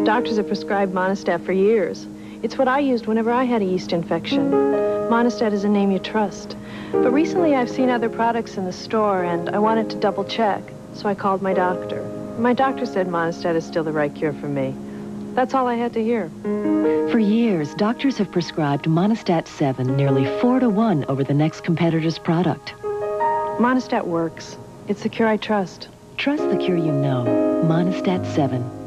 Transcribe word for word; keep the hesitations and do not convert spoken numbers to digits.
Doctors have prescribed Monistat for years. It's what I used whenever I had a yeast infection. Monistat is a name you trust. But recently I've seen other products in the store, and I wanted to double check, so I called my doctor. My doctor said Monistat is still the right cure for me. That's all I had to hear. For years, doctors have prescribed Monistat seven nearly four to one over the next competitor's product. Monistat works. It's the cure I trust. Trust the cure you know. Monistat seven.